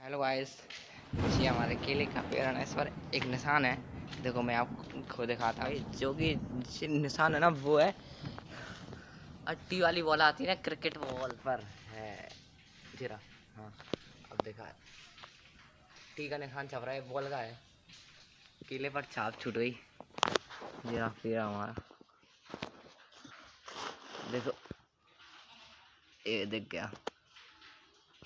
Hello guys, ये हमारे केले का पेड़ है। इस पर एक निशान है। देखो मैं आपको दिखाता हूँ। जो कि निशान है ना, वो है अट्टी वाली बॉल आती है ना, क्रिकेट बॉल पर है। जीरा, हाँ अब देखा है, टी का निशान छप रहा है, बॉल का है। केले पर छाप छूट गई। जीरा पेड़ हमारा देखो, ये दिख गया।